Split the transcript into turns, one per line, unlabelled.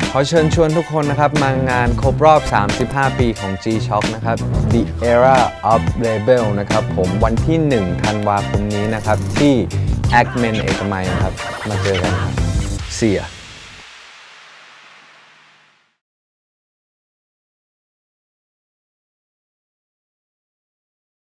ขอเชิญชวนทุกคนนะครับมางานครบรอบ 35 ปีของ G-Shock นะครับ The Era of Label นะครับผมวันที่ 1 ธันวาคมนี้นะครับที่ ACMEN เอกมัยนะครับมาเจอกันครับ See ya